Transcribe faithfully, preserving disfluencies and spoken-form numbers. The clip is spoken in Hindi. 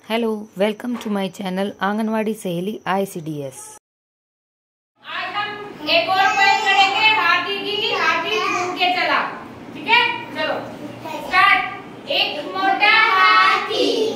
Hello, welcome to my channel anganwadi सहेली आई सी डी एस। आज हम एक और पॉइंट करेंगे हाथी की हाथी घूम के चला। ठीक है, चलो स्टार्ट। एक मोटा हाथी